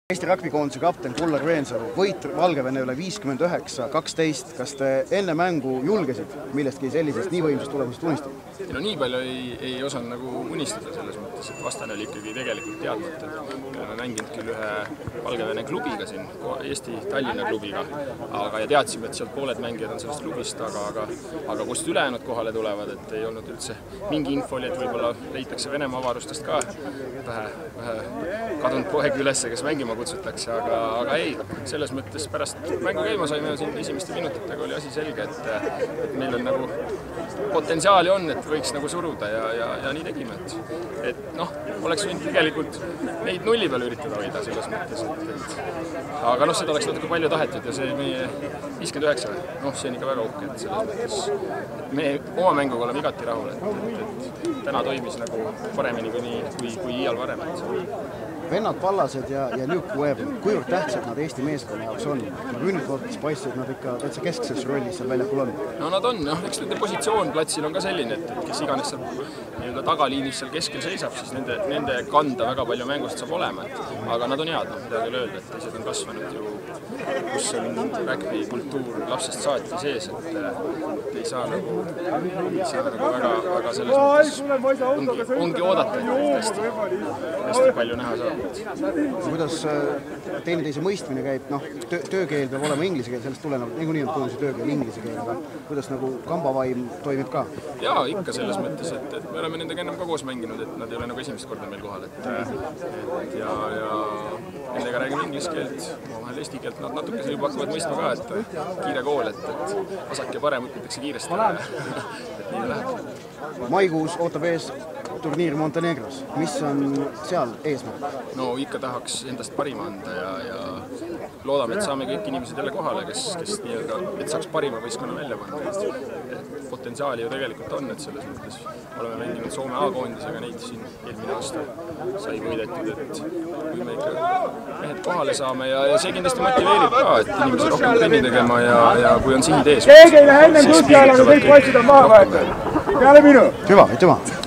Eesti rugbykoondise kapten Kullar Reensalu, võit Valgevene üle 59-12. Kas te enne mängu julgesid millestki sellisest nii võimsast tulemusest unistada? No nii palju ei osanud nagu unistada selles mõttes, et vastane oli ikkagi tegelikult teadmata. Me oleme mänginud küll ühe Valgevene klubiga siin, Eesti Tallinna klubiga, ja teadsime, et sealt pooled mängijad on sellest klubist, aga kust ülejäänud kohale tulevad, et ei olnud üldse mingi info oli, et võib-olla leitakse Venemaa avarustest ka vähe kadunud poeg üles, kes mängima kutsutakse, aga ei, selles mõttes pärast mängu käima saime siin esimeste minutitega oli asi selge, et meil on nagu potentsiaali on, et võiks nagu suruda ja nii tegime, et noh, oleks võinud tegelikult neid nulli peal üritada hoida selles mõttes, aga noh, seda oleks natuke palju tahetud ja see meie 59, noh, see on ikka väga uhke, et selles mõttes, et me oma mänguga oleme igati rahul, et täna toimis nagu paremini kui iial varem. Vennad Pallased ja Luke Webb, kuivõrd tähtsad nad Eesti meeskonna jaoks on? Rünnikvootis paistsid nad ikka täitsa keskses rollis seal väljakul on. No nad on, eks nende positsioon platsil on ka selline, et kes iganes seal nii-öelda tagaliinis seal keskel seisab, siis nende kanda väga palju mängust saab olema. Aga nad on head, midagi öelda, et teised on kasvanud ju, kus on rugby kultuur lapsest saati sees, et ei saa nagu väga selles mõttes ongi oodata, et hästi palju näha saab. Kuidas teineteise mõistmine käib, noh, töökeel peab olema inglise keel, sellest tulenevalt, niikuinii on koondise töökeel inglise keel, aga kuidas nagu kambavaim toimib ka? Jaa, ikka selles mõttes, et me oleme nendega ennem ka koos mänginud, et nad ei ole nagu esimest korda meil kohal, ja nendega räägime inglise keelt, vahel eesti keelt, nad natukese juba hakkavad mõistma ka, et kiire kool, et vasak ja parem õpitakse kiiresti, et nii läheb. Maikuus ootab ees turniir Montenegros. Mis on seal eesmärk? No ikka tahaks endast parima anda ja loodame, et saame kõik inimesed jälle kohale, kes nii-öelda, et saaks parima võistkonna välja panna. Potentsiaali ju tegelikult on, et selles mõttes oleme mänginud Soome A-koondisega neid siin eelmine aasta sai võidetud, et kui me ikka mehed kohale saame ja see kindlasti motiveerib ka, et inimesed rohkem trenni tegema ja kui on sihid ees, siis piiritavad kõik rohkem. Hüva, aitüma!